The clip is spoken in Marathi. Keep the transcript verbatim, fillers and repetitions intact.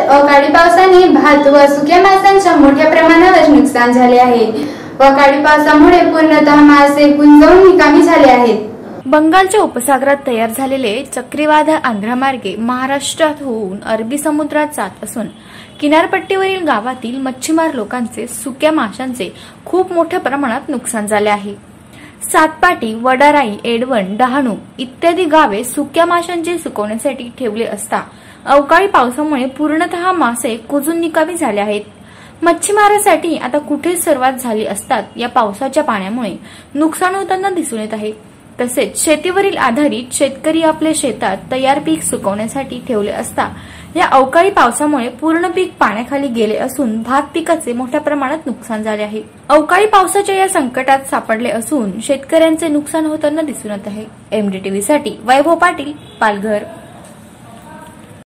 अवकाळी पावसाने भात व सुक्या माशांच्या मोठ्या प्रमाणावर नुकसान झाले आहे। अवकाळी पावसामुळे पूर्णतः मासे कुंजवून निकामी झाले आहेत। बंगालच्या उपसागरात तयार झालेले चक्रीवादळ आंध्रामार्गे महाराष्ट्रात होऊन अरबी समुद्रात जात असून किनारपट्टीवरील गावातील मच्छीमार लोकांचे सुक्या माशांचे खूप मोठ्या प्रमाणात नुकसान झाले आहे। सातपाटी, वडाराई, एडवण, डहाणू इत्यादी गावे सुक्या माशांचे सुकवण्यासाठी ठेवले असता अवकाळी पावसामुळे पूर्णतः मासे कुजून निकामी झाले आहेत। मच्छीमारांसाठी आता कुठे सुरुवात झाली असतात या पावसाच्या पाण्यामुळे नुकसान होताना दिसून येत आहे। तसेच शेतीवरील आधारित शेतकरी आपल्या शेतात तयार पीक सुकवण्यासाठी ठेवले असता या अवकाळी पावसामुळे पूर्ण पीक पाण्याखाली गेले असून भात पिकाचे मोठ्या प्रमाणात नुकसान झाले आहे। अवकाळी पावसाच्या या संकटात सापडले असून शेतकऱ्यांचे नुकसान होताना दिसून येत आहे। एमडीटीव्ही साठी वैभव पाटील, पालघर।